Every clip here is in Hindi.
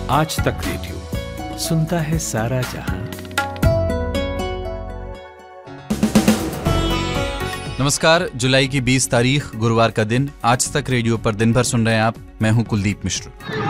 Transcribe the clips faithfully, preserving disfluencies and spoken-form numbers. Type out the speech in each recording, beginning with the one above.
आज तक रेडियो सुनता है सारा जहां। नमस्कार, जुलाई की बीस तारीख गुरुवार का दिन आज तक रेडियो पर दिन भर सुन रहे हैं आप। मैं हूं कुलदीप मिश्र।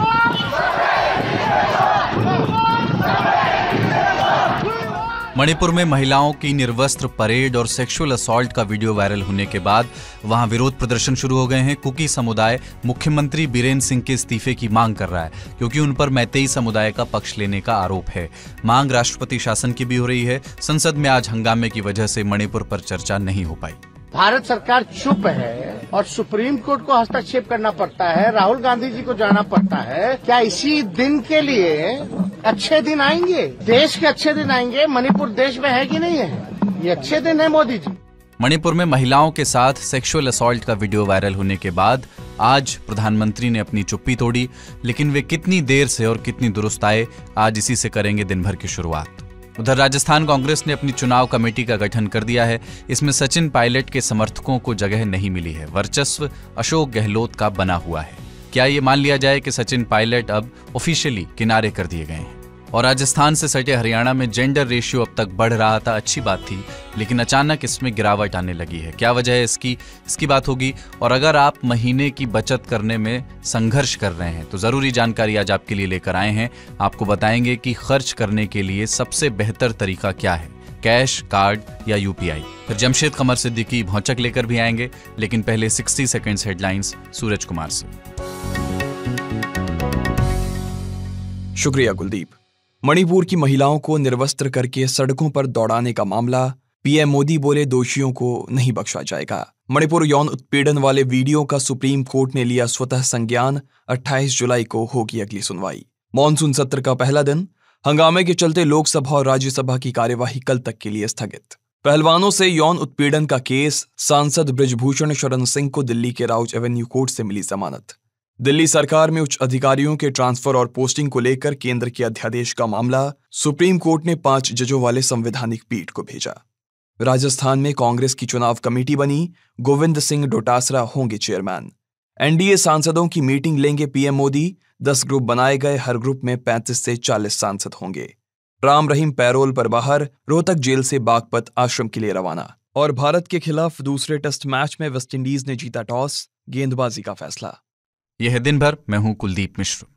मणिपुर में महिलाओं की निर्वस्त्र परेड और सेक्सुअल असॉल्ट का वीडियो वायरल होने के बाद वहां विरोध प्रदर्शन शुरू हो गए हैं। कुकी समुदाय मुख्यमंत्री बीरेन्द्र सिंह के इस्तीफे की मांग कर रहा है क्योंकि उन पर मैतेई समुदाय का पक्ष लेने का आरोप है। मांग राष्ट्रपति शासन की भी हो रही है। संसद में आज हंगामे की वजह से मणिपुर पर चर्चा नहीं हो पाई। भारत सरकार चुप है और सुप्रीम कोर्ट को हस्तक्षेप करना पड़ता है, राहुल गांधी जी को जाना पड़ता है। क्या इसी दिन के लिए अच्छे दिन आएंगे? देश के अच्छे दिन आएंगे? मणिपुर देश में है कि नहीं है? ये अच्छे दिन है मोदी जी। मणिपुर में महिलाओं के साथ सेक्सुअल असॉल्ट का वीडियो वायरल होने के बाद आज प्रधानमंत्री ने अपनी चुप्पी तोड़ी, लेकिन वे कितनी देर से और कितनी दुरुस्त आए, आज इसी से करेंगे दिन भर की शुरुआत। उधर राजस्थान कांग्रेस ने अपनी चुनाव कमेटी का गठन कर दिया है। इसमें सचिन पायलट के समर्थकों को जगह नहीं मिली है। वर्चस्व अशोक गहलोत का बना हुआ है। क्या ये मान लिया जाए कि सचिन पायलट अब ऑफिशियली किनारे कर दिए गए हैं? और राजस्थान से सटे हरियाणा में जेंडर रेशियो अब तक बढ़ रहा था, अच्छी बात थी, लेकिन अचानक इसमें गिरावट आने लगी है। क्या वजह है इसकी इसकी बात होगी। और अगर आप महीने की बचत करने में संघर्ष कर रहे हैं तो जरूरी जानकारी आज आपके लिए लेकर आए हैं। आपको बताएंगे कि खर्च करने के लिए सबसे बेहतर तरीका क्या है, कैश, कार्ड या यूपीआई। फिर जमशेद कमर सिद्दीकी भौचक लेकर भी आएंगे, लेकिन पहले साठ सेकंड्स हेडलाइंस सूरज कुमार से। शुक्रिया कुलदीप। मणिपुर की महिलाओं को निर्वस्त्र करके सड़कों पर दौड़ाने का मामला, पीएम मोदी बोले दोषियों को नहीं बख्शा जाएगा। मणिपुर यौन उत्पीड़न वाले वीडियो का सुप्रीम कोर्ट ने लिया स्वतः संज्ञान। अट्ठाईस जुलाई को होगी अगली सुनवाई। मॉनसून सत्र का पहला दिन, हंगामे के चलते लोकसभा और राज्यसभा की कार्यवाही कल तक के लिए स्थगित। पहलवानों से यौन उत्पीड़न का केस, सांसद बृजभूषण शरण सिंह को दिल्ली के राउज एवेन्यू कोर्ट से मिली जमानत। दिल्ली सरकार में उच्च अधिकारियों के ट्रांसफर और पोस्टिंग को लेकर केंद्र के अध्यादेश का मामला सुप्रीम कोर्ट ने पांच जजों वाले संवैधानिक पीठ को भेजा। राजस्थान में कांग्रेस की चुनाव कमेटी बनी, गोविंद सिंह डोटासरा होंगे चेयरमैन। एनडीए सांसदों की मीटिंग लेंगे पीएम मोदी। दस ग्रुप बनाए गए, हर ग्रुप में पैंतीस से चालीस सांसद होंगे। राम रहीम पैरोल पर बाहर, रोहतक जेल से बागपत आश्रम के लिए रवाना। और भारत के खिलाफ दूसरे टेस्ट मैच में वेस्टइंडीज ने जीता टॉस, गेंदबाजी का फैसला। यह है दिन भर। मैं हूं कुलदीप मिश्र।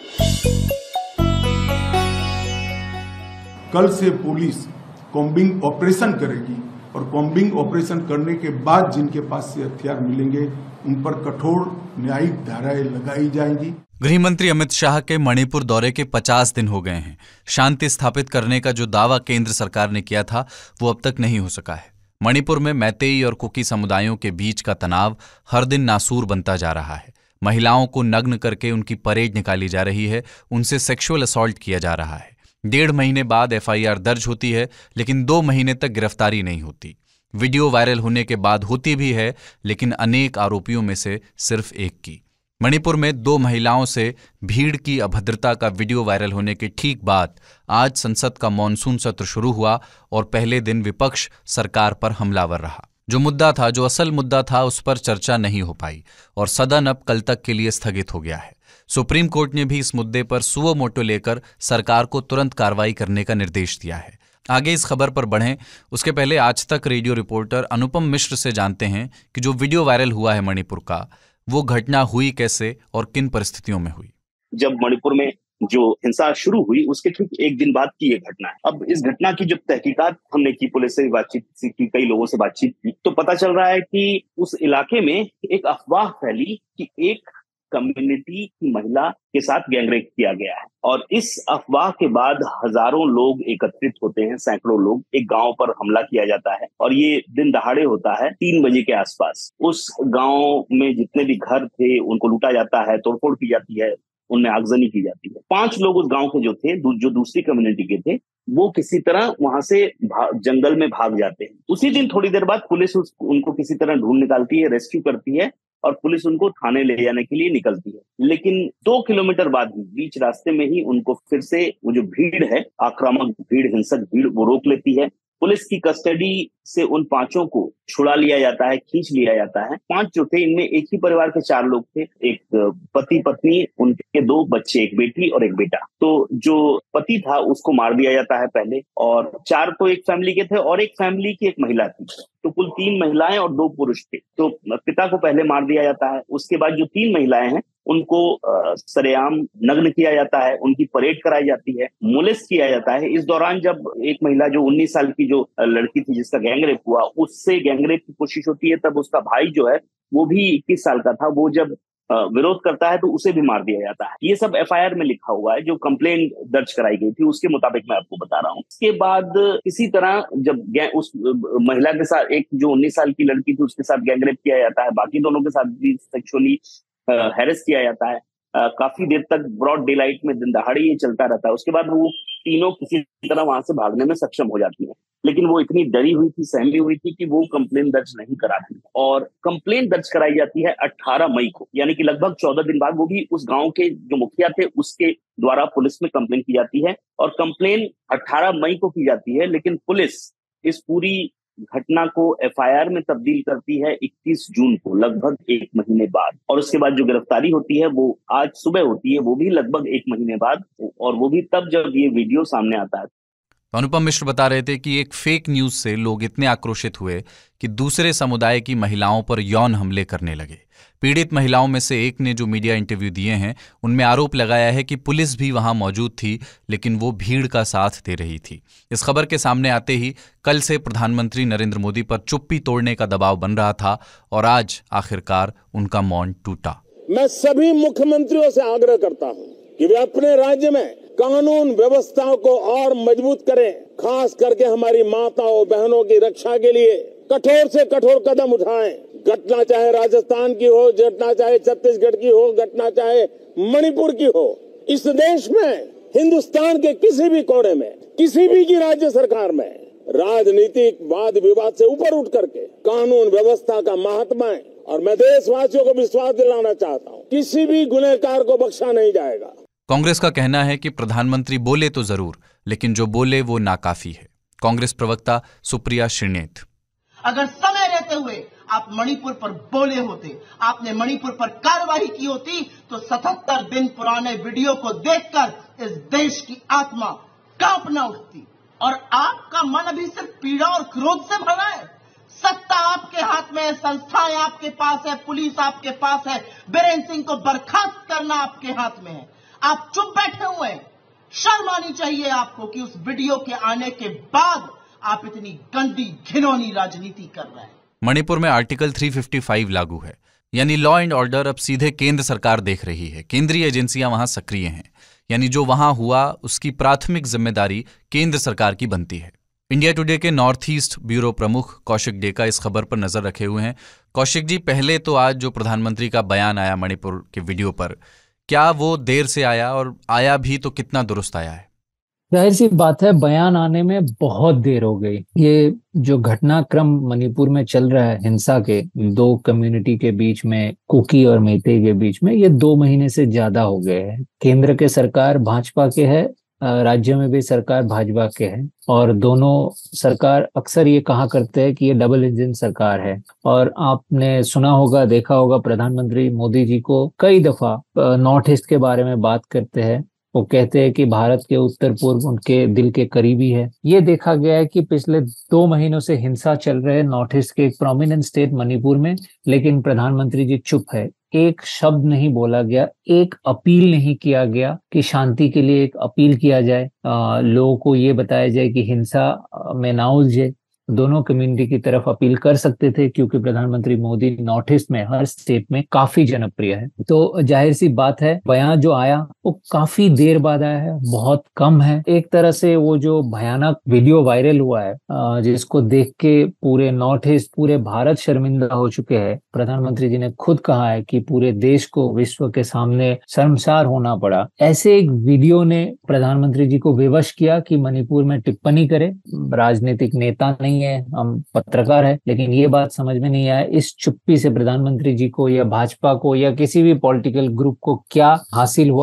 कल से पुलिस कॉम्बिंग ऑपरेशन करेगी और कॉम्बिंग ऑपरेशन करने के बाद जिनके पास से हथियार मिलेंगे उन पर कठोर न्यायिक धाराएं लगाई जाएंगी। गृह मंत्री अमित शाह के मणिपुर दौरे के पचास दिन हो गए हैं। शांति स्थापित करने का जो दावा केंद्र सरकार ने किया था वो अब तक नहीं हो सका है। मणिपुर में मैतेई और कुकी समुदायों के बीच का तनाव हर दिन नासूर बनता जा रहा है। महिलाओं को नग्न करके उनकी परेड निकाली जा रही है, उनसे सेक्सुअल असॉल्ट किया जा रहा है। डेढ़ महीने बाद एफआईआर दर्ज होती है, लेकिन दो महीने तक गिरफ्तारी नहीं होती। वीडियो वायरल होने के बाद होती भी है, लेकिन अनेक आरोपियों में से सिर्फ एक की। मणिपुर में दो महिलाओं से भीड़ की अभद्रता का वीडियो वायरल होने के ठीक बाद आज संसद का मॉनसून सत्र शुरू हुआ और पहले दिन विपक्ष सरकार पर हमलावर रहा। जो मुद्दा था, जो असल मुद्दा था, उस पर चर्चा नहीं हो पाई और सदन अब कल तक के लिए स्थगित हो गया है। सुप्रीम कोर्ट ने भी इस मुद्दे पर सुओ मोटो लेकर सरकार को तुरंत कार्रवाई करने का निर्देश दिया है। आगे इस खबर पर बढ़ें उसके पहले आज तक रेडियो रिपोर्टर अनुपम मिश्र से जानते हैं कि जो वीडियो वायरल हुआ है मणिपुर का, वो घटना हुई कैसे और किन परिस्थितियों में हुई। जब मणिपुर में जो हिंसा शुरू हुई उसके ठीक एक दिन बाद की ये घटना है। अब इस घटना की जब तहकीकात हमने की, पुलिस से बातचीत की, कई लोगों से बातचीत की, तो पता चल रहा है कि उस इलाके में एक अफवाह फैली कि एक कम्युनिटी की महिला के साथ गैंगरेप किया गया है। और इस अफवाह के बाद हजारों लोग एकत्रित होते हैं, सैकड़ों लोग। एक गांव पर हमला किया जाता है और ये दिन दहाड़े होता है। तीन बजे के आसपास उस गांव में जितने भी घर थे उनको लूटा जाता है, तोड़फोड़ की जाती है, उनमें आगजनी की जाती है। पांच लोग उस गांव के जो थे, जो दूसरी कम्युनिटी के थे, वो किसी तरह वहां से जंगल में भाग जाते हैं। उसी दिन थोड़ी देर बाद पुलिस उस, उनको किसी तरह ढूंढ निकालती है, रेस्क्यू करती है और पुलिस उनको थाने ले जाने के लिए निकलती है। लेकिन दो किलोमीटर बाद ही बीच रास्ते में ही उनको फिर से वो जो भीड़ है, आक्रामक भीड़, हिंसक भीड़, वो रोक लेती है पुलिस की कस्टडी से उन पांचों को छुड़ा लिया जाता है, खींच लिया जाता है। पांच जो थे, इनमें एक ही परिवार के चार लोग थे, एक पति पत्नी, उनके दो बच्चे, एक बेटी और एक बेटा। तो जो पति था उसको मार दिया जाता है पहले, और चार तो एक फैमिली के थे और एक फैमिली की एक महिला थी, तो कुल तीन महिलाएं और दो पुरुष थे। तो पिता को पहले मार दिया जाता है, उसके बाद जो तीन महिलाएं हैं उनको सरेआम नग्न किया जाता है, उनकी परेड कराई जाती है, मोलेस्ट किया जाता है। इस दौरान जब एक महिला जो उन्नीस साल की जो लड़की थी जिसका गैंगरेप हुआ, उससे गैंगरेप की कोशिश होती है, तब उसका भाई जो है वो भी इक्कीस साल का था, वो जब विरोध करता है तो उसे भी मार दिया जाता है। ये सब एफ आई आर में लिखा हुआ है, जो कंप्लेंट दर्ज कराई गई थी उसके मुताबिक मैं आपको बता रहा हूँ। इसके बाद इसी तरह जब उस महिला के साथ, एक जो उन्नीस साल की लड़की थी उसके साथ गैंगरेप किया जाता है, बाकी दोनों के साथ भी सेक्सुअली हैरेस किया जाता है। आ, काफी देर तक ब्रॉड डे लाइट में दिन दहाड़े ये चलता रहता है। उसके बाद वो तीनों किसी तरह वहां से भागने में सक्षम हो जाती है, लेकिन वो इतनी डरी हुई थी, सहमी हुई थी कि वो कंप्लेन दर्ज नहीं कराती, और कंप्लेन दर्ज कराई जाती है अठारह मई को, यानी कि लगभग चौदह दिन बाद। वो भी उस गांव के जो मुखिया थे उसके द्वारा पुलिस में कंप्लेन की जाती है, और कंप्लेन अठारह मई को की जाती है, लेकिन पुलिस इस पूरी घटना को एफ आई आर में तब्दील करती है इक्कीस जून को, लगभग एक महीने बाद। और उसके बाद जो गिरफ्तारी होती है वो आज सुबह होती है, वो भी लगभग एक महीने बाद, और वो भी तब जब ये वीडियो सामने आता है। तो अनुपम मिश्र बता रहे थे कि एक फेक न्यूज से लोग इतने आक्रोशित हुए कि दूसरे समुदाय की महिलाओं पर यौन हमले करने लगे। पीड़ित महिलाओं में से एक ने जो मीडिया इंटरव्यू दिए हैं उनमें आरोप लगाया है कि पुलिस भी वहां मौजूद थी, लेकिन वो भीड़ का साथ दे रही थी। इस खबर के सामने आते ही कल से प्रधानमंत्री नरेंद्र मोदी पर चुप्पी तोड़ने का दबाव बन रहा था, और आज आखिरकार उनका मौन टूटा। मैं सभी मुख्यमंत्रियों से आग्रह करता हूं कि वे अपने राज्य में कानून व्यवस्था को और मजबूत करें, खास करके हमारी माताओं बहनों की रक्षा के लिए कठोर से कठोर कदम उठाएं। घटना चाहे राजस्थान की हो, घटना चाहे छत्तीसगढ़ की हो, घटना चाहे मणिपुर की हो, इस देश में, हिंदुस्तान के किसी भी कोने में, किसी भी की राज्य सरकार में राजनीतिक वाद विवाद से ऊपर उठ करके कानून व्यवस्था का महात्मा है। और मैं देशवासियों को विश्वास दिलाना चाहता हूँ, किसी भी गुनहगार को बख्शा नहीं जाएगा। कांग्रेस का कहना है कि प्रधानमंत्री बोले तो जरूर, लेकिन जो बोले वो नाकाफी है। कांग्रेस प्रवक्ता सुप्रिया श्रीनेत: अगर समय रहते हुए आप मणिपुर पर बोले होते, आपने मणिपुर पर कार्रवाई की होती, तो सतहत्तर दिन पुराने वीडियो को देखकर इस देश की आत्मा कांपना उठती। और आपका मन अभी सिर्फ पीड़ा और क्रोध से भरा है। सत्ता आपके हाथ में है, संस्थाएं आपके पास है, पुलिस आपके पास है, बीरेन्द्र सिंह को बर्खास्त करना आपके हाथ में है। आप चुप बैठे हुए हैं। शर्म आनी चाहिए आपको कि उस वीडियो के आने के बाद आप इतनी गंदी घिनौनी राजनीति कर रहे हैं। मणिपुर में आर्टिकल तीन सौ पचपन लागू है, यानी लॉ एंड ऑर्डर अब सीधे केंद्र सरकार देख रही है। केंद्रीय एजेंसियां वहां सक्रिय हैं, यानी जो वहां हुआ उसकी प्राथमिक जिम्मेदारी केंद्र सरकार की बनती है। इंडिया टुडे के नॉर्थ ईस्ट ब्यूरो प्रमुख कौशिक डेका इस खबर पर नजर रखे हुए हैं। कौशिक जी, पहले तो आज जो प्रधानमंत्री का बयान आया मणिपुर के वीडियो पर, क्या वो देर से आया, और आया भी तो कितना दुरुस्त आया है? जाहिर सी बात है, बयान आने में बहुत देर हो गई। ये जो घटनाक्रम मणिपुर में चल रहा है, हिंसा के दो कम्युनिटी के बीच में, कुकी और मेइतेई के बीच में, ये दो महीने से ज्यादा हो गए हैं। केंद्र के सरकार भाजपा के है, राज्य में भी सरकार भाजपा के है, और दोनों सरकार अक्सर ये कहा करते हैं कि ये डबल इंजन सरकार है। और आपने सुना होगा, देखा होगा, प्रधानमंत्री मोदी जी को कई दफा नॉर्थ ईस्ट के बारे में बात करते हैं। वो कहते हैं कि भारत के उत्तर पूर्व उनके दिल के करीबी है। ये देखा गया है कि पिछले दो महीनों से हिंसा चल रहे नॉर्थ ईस्ट के एक प्रोमिनेंट स्टेट मणिपुर में, लेकिन प्रधानमंत्री जी चुप है। एक शब्द नहीं बोला गया, एक अपील नहीं किया गया कि शांति के लिए एक अपील किया जाए, लोगों को ये बताया जाए कि हिंसा में ना उलझे। दोनों कम्युनिटी की तरफ अपील कर सकते थे, क्योंकि प्रधानमंत्री मोदी नॉर्थ ईस्ट में, हर स्टेट में काफी जनप्रिय है। तो जाहिर सी बात है, बयान जो आया वो काफी देर बाद आया है, बहुत कम है। एक तरह से वो जो भयानक वीडियो वायरल हुआ है, जिसको देख के पूरे नॉर्थ ईस्ट, पूरे भारत शर्मिंदा हो चुके हैं। प्रधानमंत्री जी ने खुद कहा है कि पूरे देश को विश्व के सामने शर्मसार होना पड़ा। ऐसे एक वीडियो ने प्रधानमंत्री जी को विवश किया कि मणिपुर में टिप्पणी करे। राजनीतिक नेता नहीं है, हम पत्रकार है, लेकिन ये बात समझ में नहीं आया इस चुप्पी से प्रधानमंत्री जी को या भाजपा को या किसी भी पॉलिटिकल ग्रुप को क्या हासिल हुआ।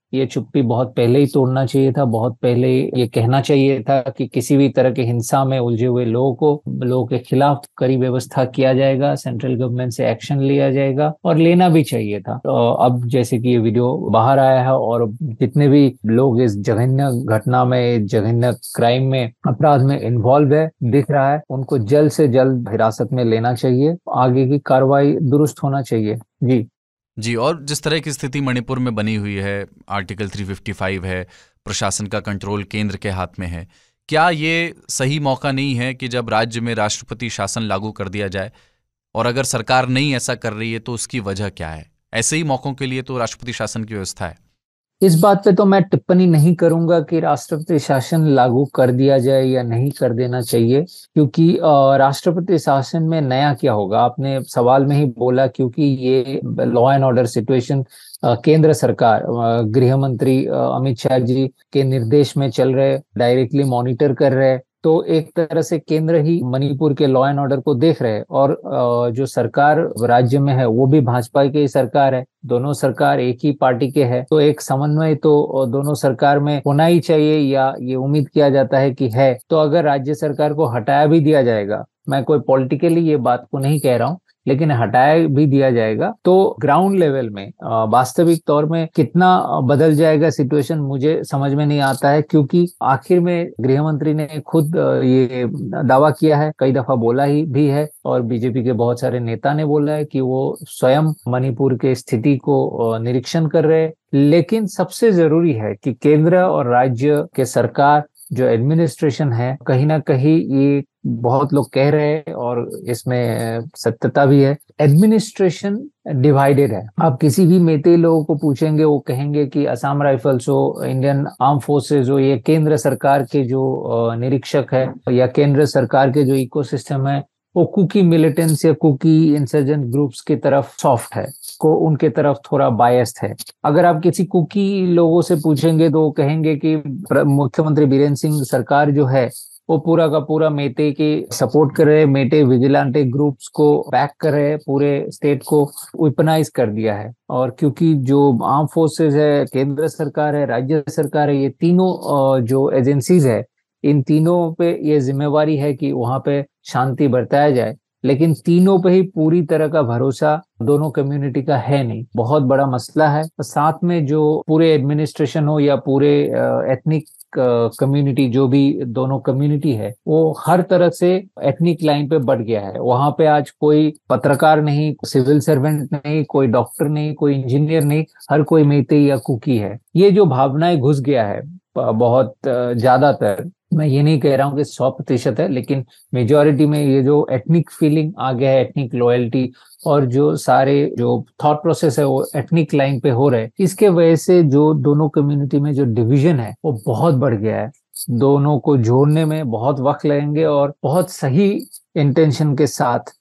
ये चुप्पी बहुत पहले ही तोड़ना चाहिए था, बहुत पहले ये कहना चाहिए था कि किसी भी तरह की हिंसा में उलझे हुए लोगों को लोगों के खिलाफ कड़ी व्यवस्था किया जाएगा, सेंट्रल गवर्नमेंट से एक्शन लिया जाएगा और लेना भी चाहिए था। तो अब जैसे कि ये वीडियो बाहर आया है और जितने भी लोग इस जघन्य घटना में, जघन्य क्राइम में, अपराध में इन्वॉल्व है दिख रहा है, उनको जल्द से जल्द हिरासत में लेना चाहिए, आगे की कार्रवाई दुरुस्त होना चाहिए। जी जी और जिस तरह की स्थिति मणिपुर में बनी हुई है, आर्टिकल तीन सौ पचपन है, प्रशासन का कंट्रोल केंद्र के हाथ में है, क्या ये सही मौका नहीं है कि जब राज्य में राष्ट्रपति शासन लागू कर दिया जाए? और अगर सरकार नहीं ऐसा कर रही है तो उसकी वजह क्या है? ऐसे ही मौकों के लिए तो राष्ट्रपति शासन की व्यवस्था है। इस बात पे तो मैं टिप्पणी नहीं करूंगा कि राष्ट्रपति शासन लागू कर दिया जाए या नहीं कर देना चाहिए, क्योंकि राष्ट्रपति शासन में नया क्या होगा, आपने सवाल में ही बोला, क्योंकि ये लॉ एंड ऑर्डर सिचुएशन केंद्र सरकार, गृह मंत्री अमित शाह जी के निर्देश में चल रहे, डायरेक्टली मॉनिटर कर रहे, तो एक तरह से केंद्र ही मणिपुर के लॉ एंड ऑर्डर को देख रहे हैं। और जो सरकार राज्य में है वो भी भाजपा की सरकार है, दोनों सरकार एक ही पार्टी के हैं, तो एक समन्वय तो दोनों सरकार में होना ही चाहिए, या ये उम्मीद किया जाता है कि है। तो अगर राज्य सरकार को हटाया भी दिया जाएगा, मैं कोई पॉलिटिकली ये बात को नहीं कह रहा हूँ, लेकिन हटाया भी दिया जाएगा तो ग्राउंड लेवल में वास्तविक तौर में कितना बदल जाएगा सिचुएशन मुझे समझ में नहीं आता है, क्योंकि आखिर में गृह मंत्री ने खुद ये दावा किया है, कई दफा बोला ही भी है, और बीजेपी के बहुत सारे नेता ने बोला है कि वो स्वयं मणिपुर के स्थिति को निरीक्षण कर रहे हैं। लेकिन सबसे जरूरी है कि केंद्र और राज्य के सरकार जो एडमिनिस्ट्रेशन है, कहीं ना कहीं ये बहुत लोग कह रहे हैं और इसमें सत्यता भी है, एडमिनिस्ट्रेशन डिवाइडेड है। आप किसी भी मेते लोगों को पूछेंगे, वो कहेंगे कि असम राइफल्स हो, इंडियन आर्म फोर्सेस हो, ये केंद्र सरकार के जो निरीक्षक है या केंद्र सरकार के जो इकोसिस्टम है, वो कुकी मिलिटेंट्स या कुकी इंसर्जेंट ग्रुप्स की तरफ सॉफ्ट है, को उनके तरफ थोड़ा बायस्ड है। अगर आप किसी कुकी लोगों से पूछेंगे तो वो कहेंगे कि मुख्यमंत्री बीरेन सिंह सरकार जो है वो पूरा का पूरा मेते के सपोर्ट कर रहे, मेटे विजिलेंटे ग्रुप्स को बैक कर रहे, पूरे स्टेट को वेपनाइज कर दिया है। और क्योंकि जो आर्म फोर्सेस है, केंद्र सरकार है, राज्य सरकार है, ये तीनों जो एजेंसीज है, इन तीनों पे ये जिम्मेवारी है कि वहां पे शांति बरताया जाए, लेकिन तीनों पे ही पूरी तरह का भरोसा दोनों कम्युनिटी का है नहीं, बहुत बड़ा मसला है। साथ में जो पूरे एडमिनिस्ट्रेशन हो या पूरे एथनिक कम्युनिटी, जो भी दोनों कम्युनिटी है, वो हर तरह से एथनिक लाइन पे बढ़ गया है। वहां पे आज कोई पत्रकार नहीं, सिविल सर्वेंट नहीं, कोई डॉक्टर नहीं, कोई इंजीनियर नहीं, हर कोई मेते या कुकी है। ये जो भावनाएं घुस गया है बहुत ज्यादातर, मैं ये नहीं कह रहा हूँ कि सौ प्रतिशत है, लेकिन मेजॉरिटी में ये जो एथनिक फीलिंग आ गया है, एथनिक लॉयल्टी और जो सारे जो थॉट प्रोसेस है वो एथनिक लाइन पे हो रहे हैं, इसके वजह से जो दोनों कम्युनिटी में जो डिवीजन है वो बहुत बढ़ गया है। दोनों को जोड़ने में बहुत वक्त लगेंगे और बहुत सही इंटेंशन के साथ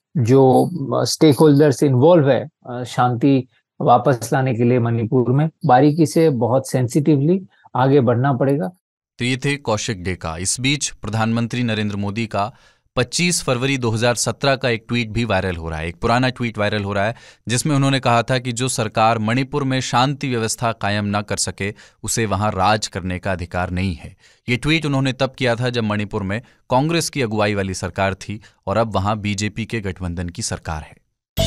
जो स्टेक होल्डर्स इन्वॉल्व है शांति वापस लाने के लिए मणिपुर में, बारीकी से बहुत सेंसिटिवली आगे बढ़ना पड़ेगा। तो ये थे कौशिक डेका। इस बीच प्रधानमंत्री नरेंद्र मोदी का पच्चीस फरवरी दो हज़ार सत्रह का एक ट्वीट भी वायरल हो रहा है, एक पुराना ट्वीट वायरल हो रहा है, जिसमें उन्होंने कहा था कि जो सरकार मणिपुर में शांति व्यवस्था कायम ना कर सके उसे वहां राज करने का अधिकार नहीं है। ये ट्वीट उन्होंने तब किया था जब मणिपुर में कांग्रेस की अगुवाई वाली सरकार थी और अब वहां बीजेपी के गठबंधन की सरकार है।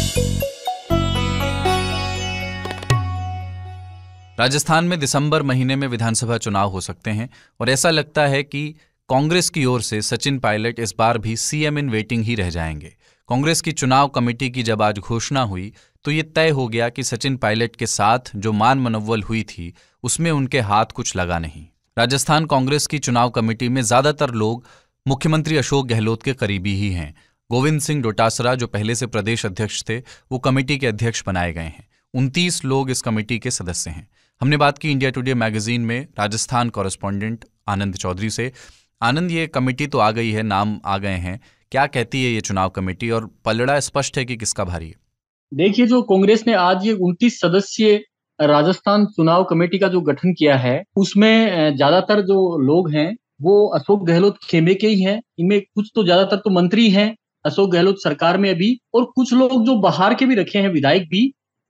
राजस्थान में दिसंबर महीने में विधानसभा चुनाव हो सकते हैं और ऐसा लगता है कि कांग्रेस की ओर से सचिन पायलट इस बार भी सीएम इन वेटिंग ही रह जाएंगे। कांग्रेस की चुनाव कमेटी की जब आज घोषणा हुई तो ये तय हो गया कि सचिन पायलट के साथ जो मान मनव्वल हुई थी उसमें उनके हाथ कुछ लगा नहीं। राजस्थान कांग्रेस की चुनाव कमेटी में ज्यादातर लोग मुख्यमंत्री अशोक गहलोत के करीबी ही हैं। गोविंद सिंह डोटासरा जो पहले से प्रदेश अध्यक्ष थे वो कमेटी के अध्यक्ष बनाए गए हैं। उनतीस लोग इस कमेटी के सदस्य हैं। हमने बात की इंडिया टुडे मैगजीन में राजस्थान कॉरेस्पॉन्डेंट आनंद चौधरी से। आनंद, ये कमेटी तो आ गई है, नाम आ गए हैं, क्या कहती है ये चुनाव कमेटी और पलड़ा स्पष्ट है कि किसका भारी है? देखिए, जो कांग्रेस ने आज ये उनतीस सदस्यीय राजस्थान चुनाव कमेटी का जो गठन किया है, उसमें ज्यादातर जो लोग हैं वो अशोक गहलोत खेमे के ही हैं। इनमें कुछ तो ज्यादातर तो मंत्री हैं अशोक गहलोत सरकार में अभी, और कुछ लोग जो बाहर के भी रखे हैं, विधायक भी,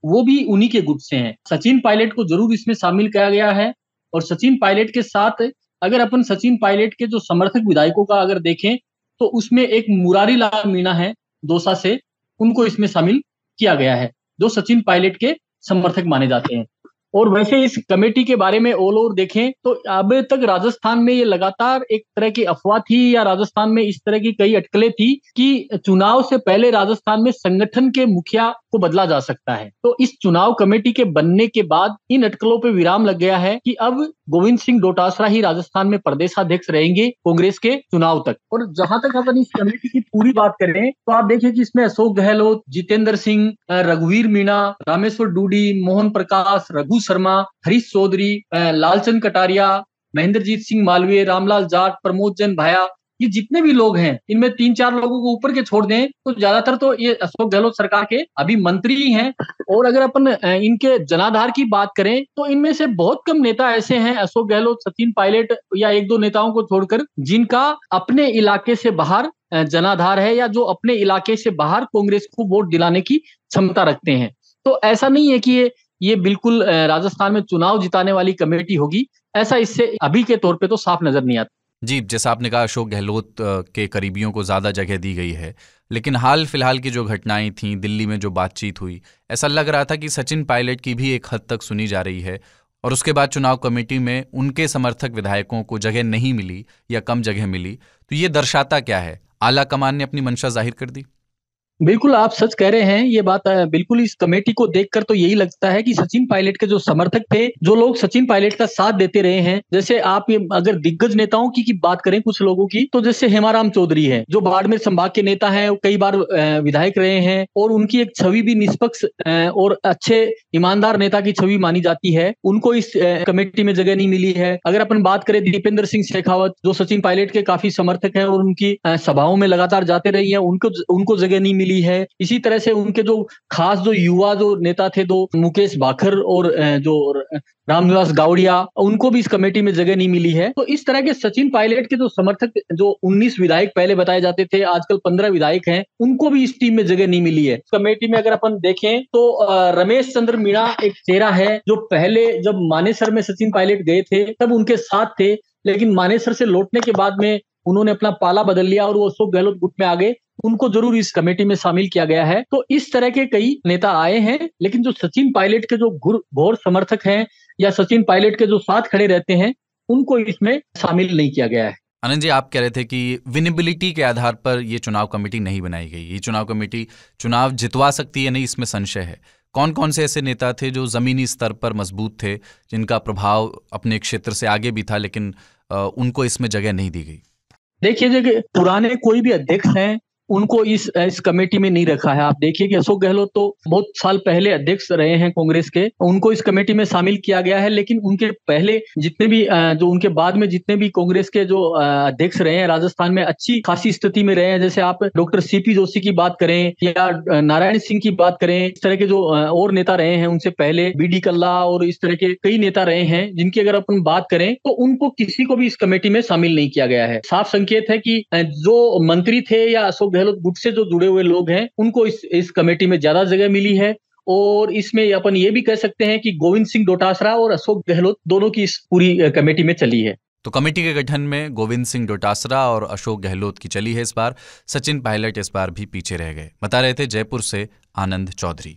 वो भी उन्हीं के गुट से हैं। सचिन पायलट को जरूर इसमें शामिल किया गया है और सचिन पायलट के साथ अगर अपन सचिन पायलट के जो समर्थक विधायकों का अगर देखें तो उसमें एक मुरारी लाल मीणा है दौसा से, उनको इसमें शामिल किया गया है जो सचिन पायलट के समर्थक माने जाते हैं। और वैसे इस कमेटी के बारे में ऑल ओवर देखें तो अब तक राजस्थान में ये लगातार एक तरह की अफवाह थी या राजस्थान में इस तरह की कई अटकलें थी कि चुनाव से पहले राजस्थान में संगठन के मुखिया को बदला जा सकता है। तो इस चुनाव कमेटी के बनने के बाद इन अटकलों पर विराम लग गया है कि अब गोविंद सिंह डोटासरा ही राजस्थान में प्रदेशाध्यक्ष रहेंगे कांग्रेस के चुनाव तक। और जहां तक अपन इस कमेटी की पूरी बात करें तो आप देखिए कि इसमें अशोक गहलोत, जितेंद्र सिंह, रघुवीर मीणा, रामेश्वर डूडी, मोहन प्रकाश, रघु शर्मा, हरीश चौधरी, लालचंद कटारिया, महेंद्रजीत सिंह मालवीय, रामलाल जाट, प्रमोद जैन भाया, ये जितने भी लोग हैं इनमें तीन चार लोगों को ऊपर के छोड़ दें तो ज्यादातर तो ये अशोक गहलोत सरकार के अभी मंत्री ही हैं। और अगर अपन इनके जनाधार की बात करें तो इनमें से बहुत कम नेता ऐसे हैं, अशोक गहलोत, सचिन पायलट या एक दो नेताओं को छोड़कर, जिनका अपने इलाके से बाहर जनाधार है या जो अपने इलाके से बाहर कांग्रेस को वोट दिलाने की क्षमता रखते हैं। तो ऐसा नहीं है कि ये ये बिल्कुल राजस्थान में चुनाव जिताने वाली कमेटी होगी, ऐसा इससे अभी के तौर पे तो साफ नजर नहीं आता। जी, जैसा आपने कहा अशोक गहलोत के करीबियों को ज़्यादा जगह दी गई है, लेकिन हाल फिलहाल की जो घटनाएं थीं, दिल्ली में जो बातचीत हुई, ऐसा लग रहा था कि सचिन पायलट की भी एक हद तक सुनी जा रही है और उसके बाद चुनाव कमेटी में उनके समर्थक विधायकों को जगह नहीं मिली या कम जगह मिली। तो ये दर्शाता क्या है? आला कमान ने अपनी मंशा जाहिर कर दी? बिल्कुल आप सच कह रहे हैं, ये बात बिल्कुल इस कमेटी को देखकर तो यही लगता है कि सचिन पायलट के जो समर्थक थे, जो लोग सचिन पायलट का साथ देते रहे हैं, जैसे आप ये अगर दिग्गज नेताओं की, की बात करें कुछ लोगों की, तो जैसे हेमाराम चौधरी है जो बाड़मेर संभाग के नेता हैं, कई बार विधायक रहे हैं और उनकी एक छवि भी निष्पक्ष और अच्छे ईमानदार नेता की छवि मानी जाती है, उनको इस कमेटी में जगह नहीं मिली है। अगर अपन बात करें दीपेंद्र सिंह शेखावत जो सचिन पायलट के काफी समर्थक हैं और उनकी सभाओं में लगातार जाते रही है, उनको उनको जगह नहीं मिली है। इसी तरह से उनके जो खास जो युवा जो नेता थे, दो मुकेश भाखर और जो रामनिवास गावड़िया, उनको भी इस कमेटी में जगह नहीं मिली है। तो इस तरह के सचिन पायलट के जो समर्थक, जो उन्नीस विधायक पहले बताए जाते थे, आजकल पंद्रह विधायक हैं, उनको भी इस टीम में जगह नहीं मिली है। कमेटी में अगर अपन देखें तो रमेश चंद्र मीणा एक चेहरा है जो पहले जब मानेसर में सचिन पायलट गए थे तब उनके साथ थे, लेकिन मानेसर से लौटने के बाद में उन्होंने अपना पाला बदल लिया और वो अशोक गहलोत गुट में आ गए, उनको जरूर इस कमेटी में शामिल किया गया है। तो इस तरह के कई नेता आए हैं, लेकिन जो सचिन पायलट के जो घोर समर्थक हैं या सचिन पायलट के जो साथ खड़े रहते हैं, उनको इसमें शामिल नहीं किया गया है। आनंद जी, आप कह रहे थे कि विनेबिलिटी के आधार पर ये चुनाव कमेटी नहीं बनाई गई। ये चुनाव कमेटी चुनाव जितवा सकती है नहीं, इसमें संशय है। कौन कौन से ऐसे नेता थे जो जमीनी स्तर पर मजबूत थे, जिनका प्रभाव अपने क्षेत्र से आगे भी था, लेकिन उनको इसमें जगह नहीं दी गई? देखिए, देखिए पुराने कोई भी अध्यक्ष हैं उनको इस इस कमेटी में नहीं रखा है। आप देखिए कि अशोक गहलोत तो बहुत साल पहले अध्यक्ष रहे हैं कांग्रेस के, उनको इस कमेटी में शामिल किया गया है, लेकिन उनके पहले जितने भी जो उनके बाद में जितने भी कांग्रेस के जो अध्यक्ष रहे हैं राजस्थान में अच्छी खासी स्थिति में रहे हैं, जैसे आप डॉक्टर सीपी जोशी की बात करें या नारायण सिंह की बात करें, इस तरह के जो और नेता रहे हैं उनसे पहले बी डी कल्ला और इस तरह के कई नेता रहे हैं, जिनकी अगर अपन बात करें तो उनको किसी को भी इस कमेटी में शामिल नहीं किया गया है। साफ संकेत है कि जो मंत्री थे या अशोक गहलोत गुट से जो जुड़े हुए लोग हैं, उनको इस इस कमेटी में ज्यादा जगह मिली है। और इसमें अपन ये भी कह सकते हैं कि गोविंद सिंह डोटासरा और अशोक गहलोत दोनों की इस पूरी कमेटी में चली है। तो कमेटी के गठन में गोविंद सिंह डोटासरा और अशोक गहलोत की चली है इस बार। सचिन पायलट इस बार भी पीछे रह गए। बता रहे थे जयपुर से आनंद चौधरी।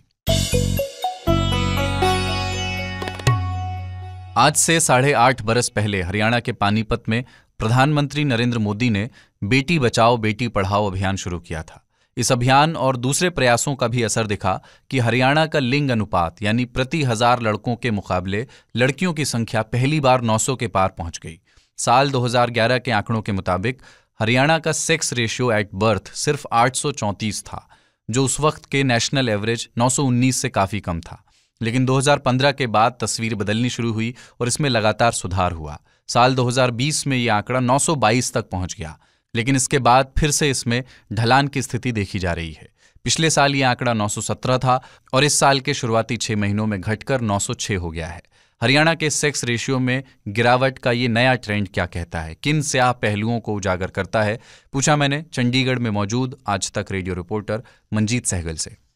आज से साढ़े आठ बरस पहले हरियाणा के पानीपत में प्रधानमंत्री नरेंद्र मोदी ने बेटी बचाओ बेटी पढ़ाओ अभियान शुरू किया था। इस अभियान और दूसरे प्रयासों का भी असर दिखा कि हरियाणा का लिंग अनुपात यानी प्रति हजार लड़कों के मुकाबले लड़कियों की संख्या पहली बार नौ सौ के पार पहुंच गई। साल दो हज़ार ग्यारह के आंकड़ों के मुताबिक हरियाणा का सेक्स रेशियो एट बर्थ सिर्फ आठ सौ चौंतीस था, जो उस वक्त के नेशनल एवरेज नौ सौ उन्नीस से काफ़ी कम था। लेकिन दो हज़ार पंद्रह के बाद तस्वीर बदलनी शुरू हुई और इसमें लगातार सुधार हुआ। साल दो हज़ार बीस में ये आंकड़ा नौ सौ बाईस तक पहुंच गया, लेकिन इसके बाद फिर से इसमें ढलान की स्थिति देखी जा रही है। पिछले साल ये आंकड़ा नौ सौ सत्रह था और इस साल के शुरुआती छह महीनों में घटकर नौ सौ छह हो गया है। हरियाणा के सेक्स रेशियो में गिरावट का ये नया ट्रेंड क्या कहता है, किन स्याह पहलुओं को उजागर करता है, पूछा मैंने चंडीगढ़ में मौजूद आज तक रेडियो रिपोर्टर मंजीत सहगल से।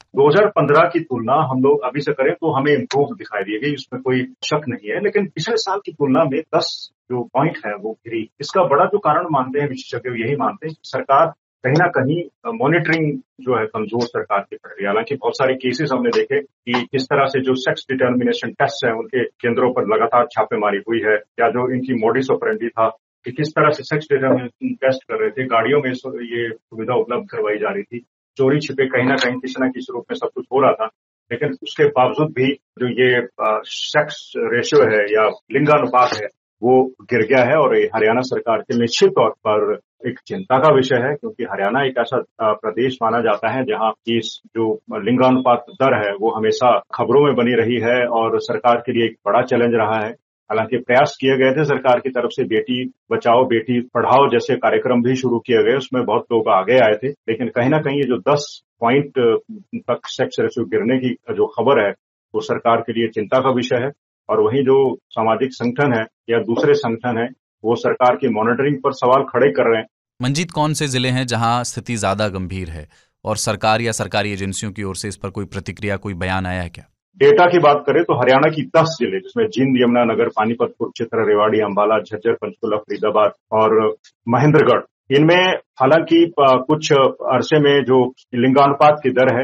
दो हज़ार पंद्रह की तुलना हम लोग अभी से करें तो हमें इम्प्रूव दिखाई देगी, इसमें कोई शक नहीं है। लेकिन पिछले साल की तुलना में दस जो पॉइंट है वो गिरी। इसका बड़ा जो कारण मानते हैं विशेषज्ञ यही मानते हैं कि सरकार कहीं ना कहीं मॉनिटरिंग जो है कमजोर सरकार की पड़ रही है। हालांकि बहुत सारे केसेस हमने देखे कि किस तरह से जो सेक्स डिटर्मिनेशन टेस्ट है उनके केंद्रों पर लगातार छापेमारी हुई है, या जो इनकी मोडिस ऑपरेंडी था कि किस तरह से सेक्स डिटर्मिनेशन टेस्ट कर रहे थे, गाड़ियों में ये सुविधा उपलब्ध करवाई जा रही थी, चोरी छिपे कहीं ना कहीं किसी न किसी रूप में सब कुछ हो रहा था। लेकिन उसके बावजूद भी जो ये सेक्स रेशियो है या लिंगानुपात है वो गिर गया है, और हरियाणा सरकार के निश्चित तौर पर एक चिंता का विषय है, क्योंकि हरियाणा एक ऐसा प्रदेश माना जाता है जहां की जो लिंगानुपात दर है वो हमेशा खबरों में बनी रही है और सरकार के लिए एक बड़ा चैलेंज रहा है। हालांकि प्रयास किए गए थे सरकार की तरफ से, बेटी बचाओ बेटी पढ़ाओ जैसे कार्यक्रम भी शुरू किए गए, उसमें बहुत लोग आगे आए थे। लेकिन कहीं ना कहीं ये जो दस पॉइंट तक सेक्स रेशियो गिरने की जो खबर है वो सरकार के लिए चिंता का विषय है। और वहीं जो सामाजिक संगठन है या दूसरे संगठन है वो सरकार की मॉनिटरिंग पर सवाल खड़े कर रहे हैं। मंजीत, कौन से जिले हैं जहां स्थिति ज्यादा गंभीर है और सरकार या सरकारी एजेंसियों की ओर से इस पर कोई प्रतिक्रिया, कोई बयान आया है क्या? डेटा की बात करें तो हरियाणा की दस जिले, जिसमें जींद, यमुनानगर, पानीपत, कुरुक्षेत्र, रेवाड़ी, अंबाला, झज्जर, पंचकुला, फरीदाबाद और महेंद्रगढ़, इनमें हालांकि कुछ अरसे में जो लिंगानुपात की दर है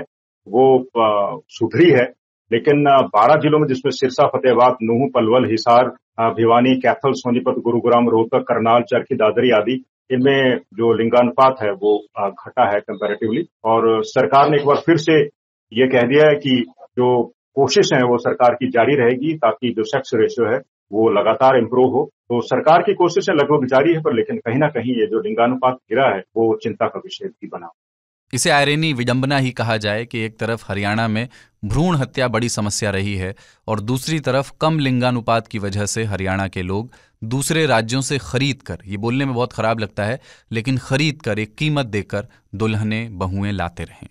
वो सुधरी है, लेकिन बारह जिलों में, जिसमें सिरसा, फतेहाबाद, नूंह, पलवल, हिसार, भिवानी, कैथल, सोनीपत, गुरुग्राम, रोहतक, करनाल, चरखी दादरी आदि, इनमें जो लिंगानुपात है वो घटा है कंपैरेटिवली। और सरकार ने एक बार फिर से ये कह दिया है कि जो कोशिश है वो सरकार की जारी रहेगी ताकि जो सेक्स रेशियो है वो लगातार इम्प्रूव हो। तो सरकार की कोशिशें लगभग जारी है, पर लेकिन कहीं ना कहीं ये जो लिंगानुपात गिरा है वो चिंता का विषय भी बना। इसे आयरनी, विडंबना ही कहा जाए कि एक तरफ हरियाणा में भ्रूण हत्या बड़ी समस्या रही है और दूसरी तरफ कम लिंगानुपात की वजह से हरियाणा के लोग दूसरे राज्यों से खरीद कर, ये बोलने में बहुत खराब लगता है, लेकिन खरीद कर एक कीमत देकर दुल्हने बहुएं लाते रहे।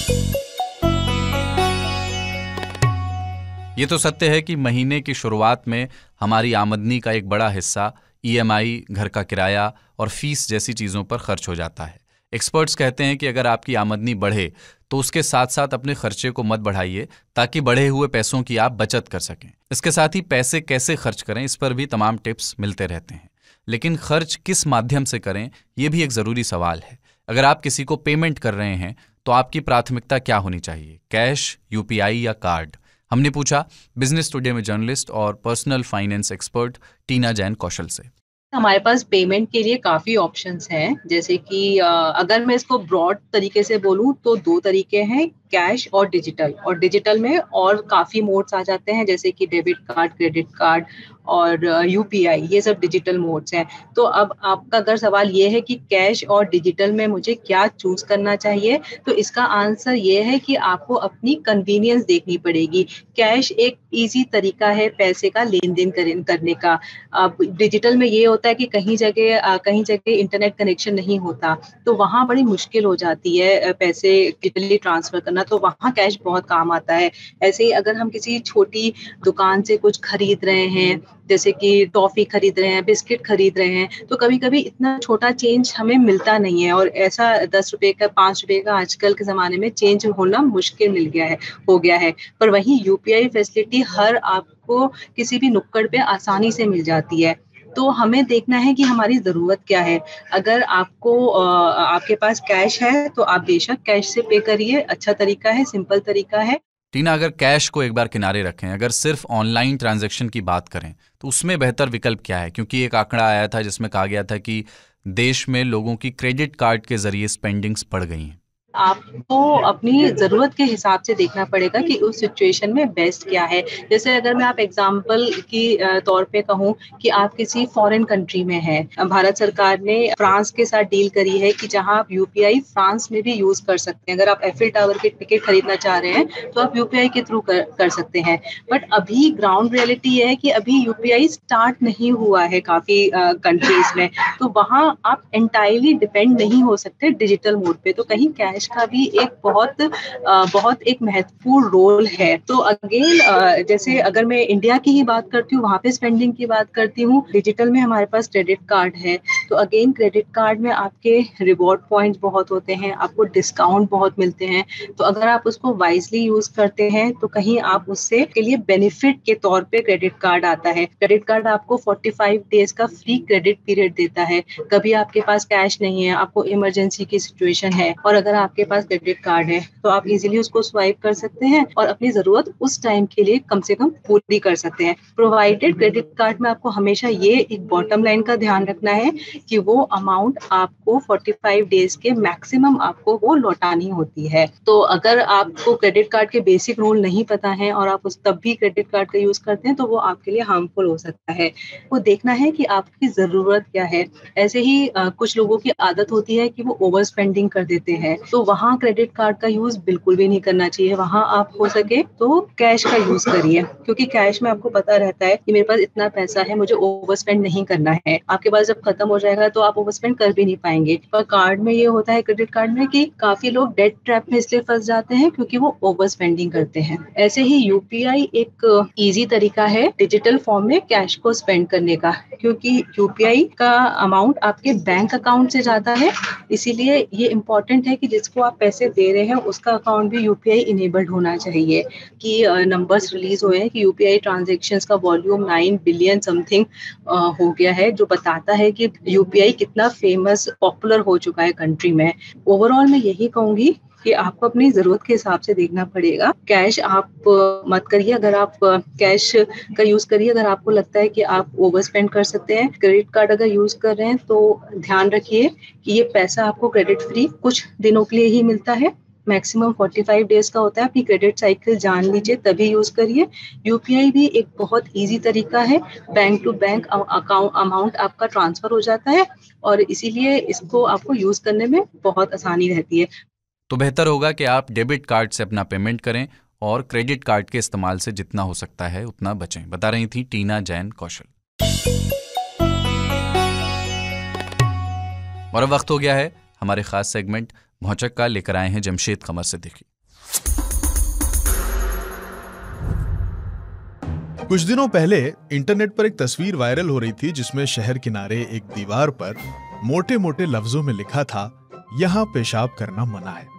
ये तो सत्य है कि महीने की शुरुआत में हमारी आमदनी का एक बड़ा हिस्सा ईएमआई, घर का किराया और फीस जैसी चीज़ों पर खर्च हो जाता है। एक्सपर्ट्स कहते हैं कि अगर आपकी आमदनी बढ़े तो उसके साथ साथ अपने खर्चे को मत बढ़ाइए ताकि बढ़े हुए पैसों की आप बचत कर सकें। इसके साथ ही पैसे कैसे खर्च करें इस पर भी तमाम टिप्स मिलते रहते हैं, लेकिन खर्च किस माध्यम से करें ये भी एक ज़रूरी सवाल है। अगर आप किसी को पेमेंट कर रहे हैं तो आपकी प्राथमिकता क्या होनी चाहिए, कैश, यूपीआई या कार्ड? हमने पूछा बिजनेस टुडे में जर्नलिस्ट और personal finance expert Tina Jain Kaushal से। हमारे पास पेमेंट के लिए काफी ऑप्शंस हैं, जैसे कि अगर मैं इसको ब्रॉड तरीके से बोलूं तो दो तरीके हैं, कैश और डिजिटल। और डिजिटल में और काफी मोड्स आ जाते हैं, जैसे कि डेबिट कार्ड, क्रेडिट कार्ड और यूपीआई, ये सब डिजिटल मोड्स हैं। तो अब आपका अगर सवाल ये है कि कैश और डिजिटल में मुझे क्या चूज करना चाहिए, तो इसका आंसर ये है कि आपको अपनी कन्वीनियंस देखनी पड़ेगी। कैश एक इजी तरीका है पैसे का लेन देन करने का। अब डिजिटल में ये होता है कि कहीं जगह कहीं जगह इंटरनेट कनेक्शन नहीं होता, तो वहाँ बड़ी मुश्किल हो जाती है पैसे डिजिटली ट्रांसफर करना, तो वहाँ कैश बहुत काम आता है। ऐसे ही अगर हम किसी छोटी दुकान से कुछ खरीद रहे हैं, जैसे कि टॉफी खरीद रहे हैं, बिस्किट खरीद रहे हैं, तो कभी कभी इतना छोटा चेंज हमें मिलता नहीं है, और ऐसा दस रुपए का, पांच रुपए का आजकल के जमाने में चेंज होना मुश्किल मिल गया है हो गया है। पर वहीं यूपीआई फैसिलिटी हर आपको किसी भी नुक्कड़ पे आसानी से मिल जाती है। तो हमें देखना है कि हमारी ज़रूरत क्या है। अगर आपको आपके पास कैश है तो आप बेशक कैश से पे करिए, अच्छा तरीका है, सिंपल तरीका है। टीना, अगर कैश को एक बार किनारे रखें, अगर सिर्फ ऑनलाइन ट्रांजैक्शन की बात करें तो उसमें बेहतर विकल्प क्या है? क्योंकि एक आंकड़ा आया था जिसमें कहा गया था कि देश में लोगों की क्रेडिट कार्ड के जरिए स्पेंडिंग्स बढ़ गई हैं। आपको अपनी ज़रूरत के हिसाब से देखना पड़ेगा कि उस सिचुएशन में बेस्ट क्या है। जैसे अगर मैं आप एग्जांपल की तौर पे कहूँ कि आप किसी फॉरेन कंट्री में हैं, भारत सरकार ने फ्रांस के साथ डील करी है कि जहां आप यूपीआई फ्रांस में भी यूज़ कर सकते हैं। अगर आप एफिल टावर के टिकट खरीदना चाह रहे हैं तो आप यूपीआई के थ्रू कर, कर सकते हैं। बट अभी ग्राउंड रियलिटी है कि अभी यूपीआई स्टार्ट नहीं हुआ है काफ़ी कंट्रीज में, तो वहाँ आप एंटायरली डिपेंड नहीं हो सकते डिजिटल मोड पे। तो कहीं कैश कैश का भी एक बहुत बहुत एक महत्वपूर्ण रोल है। तो अगेन जैसे अगर मैं इंडिया की ही बात करती हूँ, वहाँ पे स्पेंडिंग की बात करती हूँ, डिजिटल में हमारे पास क्रेडिट कार्ड है। तो अगेन क्रेडिट कार्ड में आपके रिवॉर्ड पॉइंट्स बहुत होते हैं, आपको डिस्काउंट बहुत मिलते हैं। तो अगर आप उसको वाइजली यूज करते हैं तो कहीं आप उससे के लिए बेनिफिट के तौर पे क्रेडिट कार्ड आता है। क्रेडिट कार्ड आपको पैंतालीस डेज का फ्री क्रेडिट पीरियड देता है। कभी आपके पास कैश नहीं है, आपको इमरजेंसी की सिचुएशन है और अगर आपके पास क्रेडिट कार्ड है तो आप इजीली उसको स्वाइप कर सकते हैं और अपनी जरूरत उस टाइम के लिए कम से कम पूरी कर सकते हैं। प्रोवाइडेड क्रेडिट कार्ड में आपको हमेशा ये एक बॉटम लाइन का ध्यान रखना है कि वो अमाउंट आपको पैंतालीस डेज के मैक्सिमम आपको वो लौटानी होती है। तो अगर आपको क्रेडिट कार्ड के बेसिक रूल नहीं पता है और आप उस तब भी क्रेडिट कार्ड का यूज करते हैं तो वो आपके लिए हार्मफुल हो सकता है। वो देखना है कि आपकी जरूरत क्या है। ऐसे ही आ, कुछ लोगों की आदत होती है कि वो ओवर स्पेंडिंग कर देते हैं, तो वहाँ क्रेडिट कार्ड का यूज बिल्कुल भी नहीं करना चाहिए। वहाँ आप हो सके तो कैश का यूज करिए, क्योंकि कैश में आपको पता रहता है कि मेरे पास इतना पैसा है, मुझे ओवर स्पेंड नहीं करना है। आपके पास जब खत्म हो जाएगा तो आप ओवर स्पेंड कर भी नहीं पाएंगे। पर कार्ड में ये होता है, क्रेडिट कार्ड में, कि काफी लोग डेट ट्रैप में इसलिए फंस जाते हैं क्योंकि वो ओवर स्पेंडिंग करते हैं। ऐसे ही यूपीआई एक इजी तरीका है डिजिटल फॉर्म में कैश को स्पेंड करने का, क्योंकि यूपीआई का अमाउंट आपके बैंक अकाउंट से जाता है। इसीलिए ये इम्पोर्टेंट है कि जिसको आप पैसे दे रहे हैं उसका अकाउंट भी यूपीआई इनेबल्ड होना चाहिए। कि नंबर्स रिलीज हुए हैं कि यूपीआई ट्रांजैक्शंस का वॉल्यूम नाइन बिलियन समथिंग हो गया है, जो बताता है कि यूपीआई कितना फेमस पॉपुलर हो चुका है कंट्री में। ओवरऑल मैं यही कहूंगी कि आपको अपनी जरूरत के हिसाब से देखना पड़ेगा। कैश आप मत करिए, अगर आप कैश का यूज करिए अगर आपको लगता है कि आप ओवर स्पेंड कर सकते हैं। क्रेडिट कार्ड अगर यूज कर रहे हैं तो ध्यान रखिए कि ये पैसा आपको क्रेडिट फ्री कुछ दिनों के लिए ही मिलता है, मैक्सिमम पैंतालीस डेज का होता है। अपनी क्रेडिट साइकिल जान लीजिए तभी यूज करिए। यूपीआई भी एक बहुत इजी तरीका है, bank to bank account amount आपका ट्रांसफर हो जाता है और इसीलिए इसको आपको यूज करने में बहुत आसानी रहती है। तो बेहतर होगा कि आप डेबिट कार्ड से अपना पेमेंट करें और क्रेडिट कार्ड के इस्तेमाल से जितना हो सकता है उतना बचें। बता रही थी टीना जैन कौशल। और अब वक्त हो गया है हमारे खास सेगमेंट भौचक का। लेकर आए हैं जमशेद कमर सिद्दीकी। कुछ दिनों पहले इंटरनेट पर एक तस्वीर वायरल हो रही थी जिसमें शहर किनारे एक दीवार पर मोटे मोटे लफ्जों में लिखा था, यहां पेशाब करना मना है।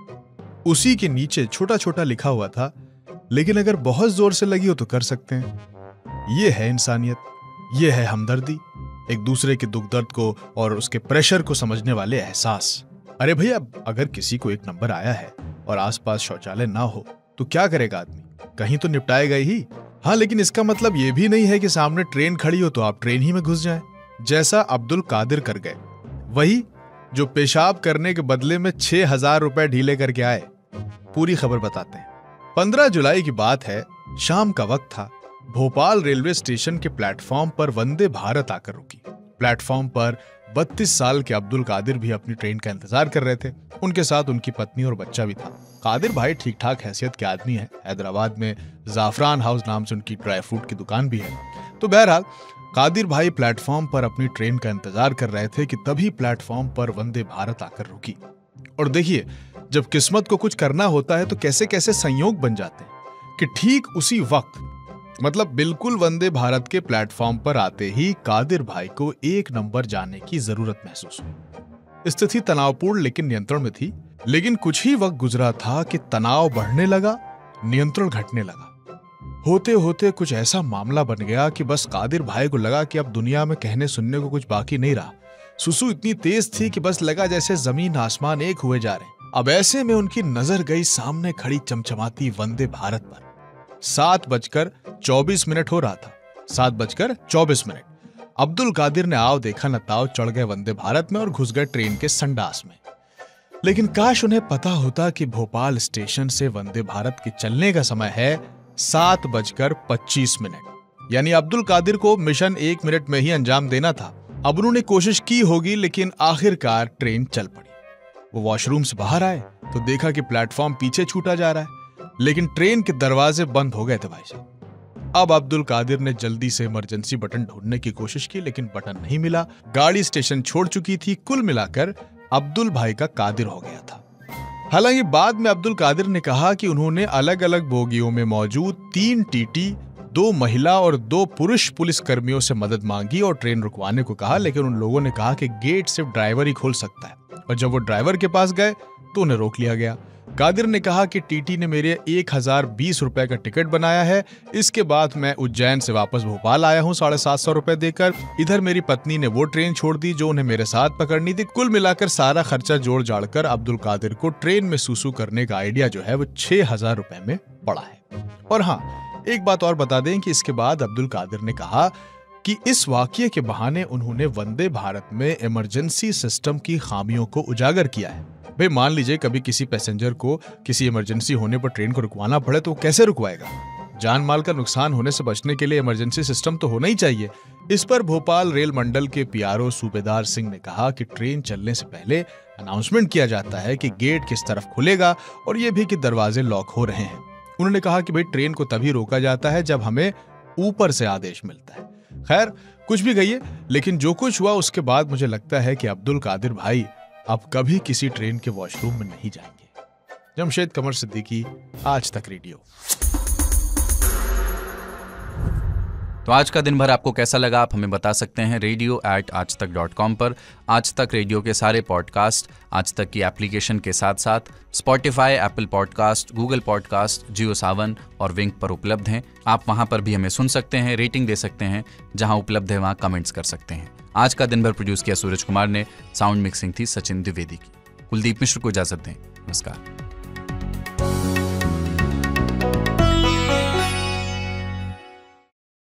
उसी के नीचे छोटा छोटा लिखा हुआ था, लेकिन अगर बहुत जोर से लगी हो तो कर सकते हैं। ये है इंसानियत, ये है हमदर्दी, एक दूसरे के दुख दर्द को और उसके प्रेशर को समझने वाले एहसास। अरे भैया, अगर किसी को एक नंबर आया है और आसपास शौचालय ना हो तो क्या करेगा आदमी? कहीं तो निपटाएगा ही। हाँ, लेकिन इसका मतलब ये भी नहीं है कि सामने ट्रेन खड़ी हो तो आप ट्रेन ही में घुस जाएं, जैसा अब्दुल कादिर कर गए। वही जो पेशाब करने के बदले में छह हजार रुपए ढीले करके आए। पूरी खबर बताते हैं। पंद्रह जुलाई की बात है, शाम का वक्त था। भोपाल रेलवे स्टेशन के प्लेटफॉर्म पर वंदे भारत आकर रुकी। प्लेटफॉर्म पर बत्तीस साल के अब्दुल कादिर भी अपनी ट्रेन का इंतजार कर रहे थे। उनके साथ उनकी पत्नी और बच्चा भी था। कादिर भाई ठीक ठाक हैसियत के आदमी हैं। हैदराबाद में जाफरान हाउस नाम से उनकी ड्राई फ्रूट की दुकान भी है। तो बहरहाल कादिर भाई प्लेटफॉर्म पर अपनी ट्रेन का इंतजार कर रहे थे कि तभी प्लेटफॉर्म पर वंदे भारत आकर रुकी। और देखिए, जब किस्मत को कुछ करना होता है तो कैसे कैसे संयोग बन जाते हैं कि ठीक उसी वक्त, मतलब बिल्कुल वंदे भारत के प्लेटफॉर्म पर आते ही कादिर भाई को एक नंबर जाने की जरूरत महसूस हुई। स्थिति तनावपूर्ण लेकिन नियंत्रण में थी। लेकिन कुछ ही वक्त गुजरा था कि तनाव बढ़ने लगा, नियंत्रण घटने लगा। होते होते कुछ ऐसा मामला बन गया कि बस कादिर भाई को लगा कि अब दुनिया में कहने सुनने को कुछ बाकी नहीं रहा। सुसु इतनी तेज थी कि बस लगा जैसे जमीन आसमान एक हुए जा रहे। अब ऐसे में उनकी नजर गई सामने खड़ी चमचमाती वंदे भारत पर। सात बजकर चौबीस मिनट हो रहा था। सात बजकर चौबीस मिनट। अब्दुल कादिर ने आओ देखा न ताओ चढ़ गए वंदे भारत में और घुस गए ट्रेन के संडास में। लेकिन काश उन्हें पता होता कि भोपाल स्टेशन से वंदे भारत के चलने का समय है सात बजकर पच्चीस मिनट। यानी अब्दुल कादिर को मिशन एक मिनट में ही अंजाम देना था। अब उन्होंने कोशिश की होगी, लेकिन आखिरकार ट्रेन चल पड़ी। वो वॉशरूम से बाहर आए तो देखा कि प्लेटफॉर्म पीछे छूटा जा रहा है, लेकिन ट्रेन के दरवाजे बंद हो गए थे भाई साहब। अब अब्दुल कादिर ने जल्दी से इमरजेंसी बटन ढूंढने की कोशिश की, लेकिन बटन नहीं मिला। गाड़ी स्टेशन छोड़ चुकी थी। कुल मिलाकर अब्दुल भाई का कादिर हो गया था। हालांकि बाद में अब्दुल कादिर ने कहा कि उन्होंने अलग अलग बोगियों में मौजूद तीन टीटी, दो महिला और दो पुरुष पुलिस कर्मियों से मदद मांगी और ट्रेन रुकवाने को कहा, लेकिन उन लोगों ने कहा कि गेट सिर्फ ड्राइवर ही खोल सकता है और जब वो ड्राइवर के पास गए तो उन्हें रोक लिया गया। कादिर ने कहा कि टीटी ने मेरे एक हजार बीस रुपए का टिकट बनाया है, इसके बाद मैं उज्जैन से वापस भोपाल आया हूँ साढ़े सात सौ रुपए देकर। इधर मेरी पत्नी ने वो ट्रेन छोड़ दी जो उन्हें मेरे साथ पकड़नी थी। कुल मिलाकर सारा खर्चा जोड़ जाड़कर अब्दुल कादिर को ट्रेन में सूसू करने का आइडिया जो है वो छह हजार रुपए में पड़ा है। और हाँ, एक बात और बता दें कि इसके बाद अब्दुल कादिर ने कहा कि इस वाकये के बहाने उन्होंने वंदे भारत में इमरजेंसी सिस्टम की खामियों को उजागर किया है। भाई मान लीजिए कभी किसी पैसेंजर को किसी इमरजेंसी होने पर ट्रेन को रुकवाना पड़े तो कैसे रुकवाएगा? जान माल का नुकसान होने से बचने के लिए इमरजेंसी सिस्टम तो होना ही चाहिए। इस पर भोपाल रेल मंडल के पीआरओ सूबेदार सिंह ने कहा कि ट्रेन चलने से पहले अनाउंसमेंट किया जाता है कि गेट किस तरफ खुलेगा और यह भी कि दरवाजे लॉक हो रहे हैं। उन्होंने कहा कि भाई ट्रेन को तभी रोका जाता है जब हमें ऊपर से आदेश मिलता है। खैर, कुछ भी कहिए, लेकिन जो कुछ हुआ उसके बाद मुझे लगता है कि अब्दुल कादिर भाई अब कभी किसी ट्रेन के वॉशरूम में नहीं जाएंगे। जमशेद कमर सिद्दीकी, आज तक रेडियो। तो आज का दिन भर आपको कैसा लगा आप हमें बता सकते हैं रेडियो एट आज तक डॉट कॉम पर। आज तक रेडियो के सारे पॉडकास्ट आज तक की एप्लीकेशन के साथ साथ Spotify, Apple podcast, Google podcast, Jio Saavn और विंक पर उपलब्ध हैं। आप वहां पर भी हमें सुन सकते हैं, रेटिंग दे सकते हैं, जहां उपलब्ध है वहां कमेंट्स कर सकते हैं। आज का दिन भर प्रोड्यूस किया सूरज कुमार ने, साउंड मिक्सिंग थी सचिन द्विवेदी की। कुलदीप मिश्र को इजाजत दें। नमस्कार।